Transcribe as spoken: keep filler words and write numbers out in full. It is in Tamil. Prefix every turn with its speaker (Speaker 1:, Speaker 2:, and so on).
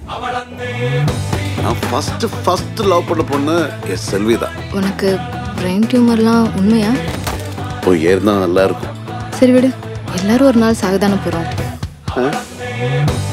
Speaker 1: நான் ஃபர்ஸ்ட் ஃபர்ஸ்ட் லவ் பண்ண பொண்ணு எஸ் செல்விதா.
Speaker 2: உனக்கு பிரெயின் டியூமர்லாம் உண்மையா?
Speaker 1: போய் ஏறினா நல்லா இருக்கும்.
Speaker 2: சரி விடு, எல்லாரும் ஒரு நாள் சாகதானே போறோம்.